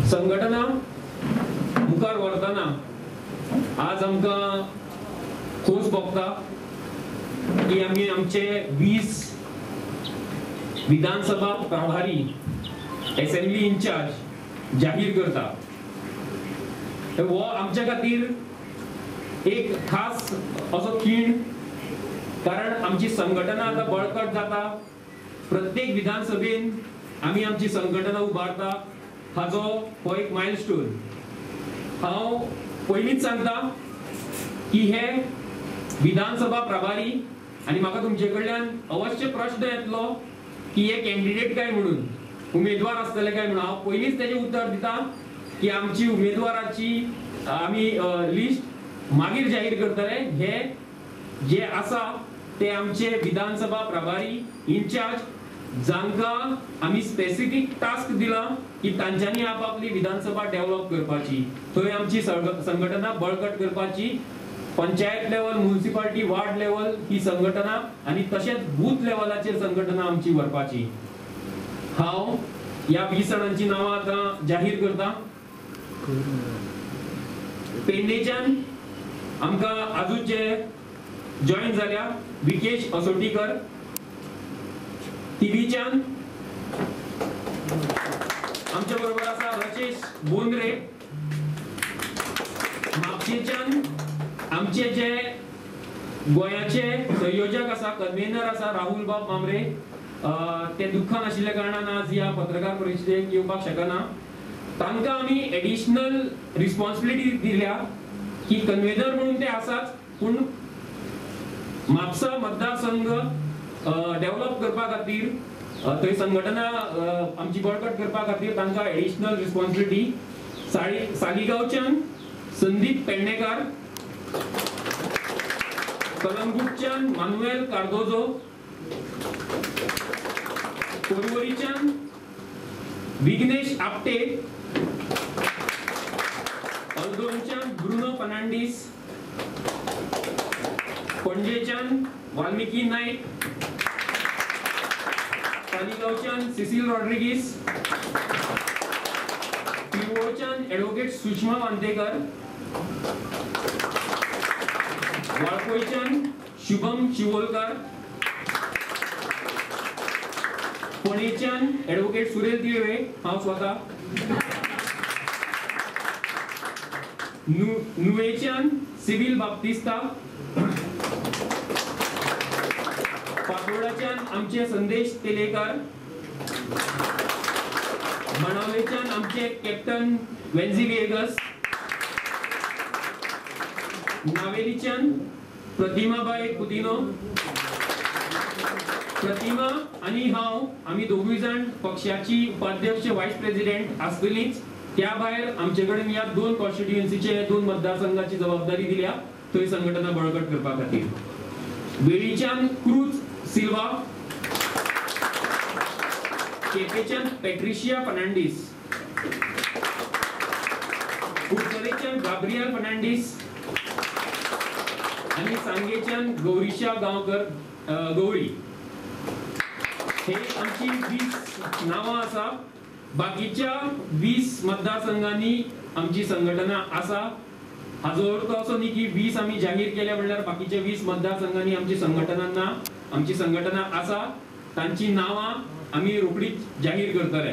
संघटना मुखार व्हरतना आज आमकां खोस भोगता की आमी आमचे 20 विधानसभा प्रभारी असेंब्ली इंचार्ज जाहीर करता। वो आमच्या खातीर एक खास असो खीण, कारण आमची संघटना आता बळकट जाता। प्रत्येक विधानसभेन आमी आमची संघटना उबारता, हाजो हो एक माइलस्टोन। हांव पयलींच सांगता की हे विधानसभा प्रभारी आणि म्हाका तुमचे कडल्यान अवश्य प्रश्न येतलो की हे कॅन्डिडेट काय म्हणून, उमेदवार आसतले काय म्हणून। हांव पयलींच तेजे उत्तर दिता की आमची उमेदवाराची आमी लिस्ट मागीर जाहीर करतले। हे जे आसा ते आमचे विधानसभा प्रभारी इंचार्ज, जांकां आमी स्पेसिफिक टास्क दिला की तांच्यांनी आपापली विधानसभा डेव्हलप करपाची, थंय आमची संघटना बळकट करपाची। Panchayat level, municipality, ward level ही संघटना आणि तशेंच बूथ लेवलाचेर संघटना आमची व्हरपाची। हांव या 20 जाणांची नांवां आतां जाहीर करता। पेडणेच्यान आमकां आजूचे जॉइन जाल्या विकेश असोटीकर। तिवीच्यान आमच्या बरोबर आसा रचेश बोंद्रे। म्हापशेच्यान आमचे जे गोयाचे संयोजक आसा, कन्व्हेनर आसा राहुल बाब मामरे, ते दुःखान आशिल्ल्या कारणान आज ह्या पत्रकार परिशदेक येवपाक शकना। तांकां आमी एडिशनल रिस्पॉन्सिबिलिटी दिल्या की कन्व्हेनर म्हणून ते आसाच, पूण म्हापसा मतदारसंघ डेव्हलप करपा खातीर, थंय संघटना आमची बळकट करपा खातीर तांकां एडिशनल रिस्पॉन्सिबिलिटी। सालिगांवच्यान संदीप पेडणेकार, कलंगूटच्यान मानुएल कार्दोजो, पर्वरीच्यान विघ्नेश आपटे, अल्दोनच्यान ब्रुनो फर्नांडीस, पणजेच्यान वाल्मिकी नाईक, तालिगांवच्यान सिसिल रॉड्रिगीस, पिरवोळच्यान ॲडव्होकेट सुषमा वांतेकर, वाळपयच्यान शुभम शिवोलकर, पुणेच्यान ॲडव्होकेट सुरेल तिळवे, हांव स्वता, नुवेच्यान सिविल बाप्तिस्ता, पातोळ्याच्यान आमचे संदेश तेलेकर, मणावलेच्यान आमचे कॅप्टन वेन्झी वेगस, नावेलीच्यान प्रतिमाबाई कुदिनो। प्रतिमा आणि हांव आमी दोगूय जाण पक्षाची उपाध्यक्ष व्हायस प्रेसिडेंट आसतलीच। त्या भायर आमचे कडेन या 2 कॉन्स्टिट्युएन्सीचे 2 मतदारसंघाची जबाबदारी दिल्या, थंय संघटना बळकट करपा खातीर। वेळीच्यान क्रूज सिल्वा, केपेच्यान पेट्रिशिया फर्नांडीस, उत्तरेच्यान गाब्रियल फर्नांडीस आणि सांगेच्यान गौरीशा गांवकर गौरी। हे आमची 20 नावां आसा। बाकीच्या 20 मतदारसंघांनी आमची संघटना आसा। हाजो अर्थ असो न्ही की 20 आमी जाहीर केल्या म्हणल्यार बाकीच्या 20 मतदारसंघांनी आमची संघटना ना। आमची संघटना आसा, तांची नावां आमी रोखडीच जाहीर करतले।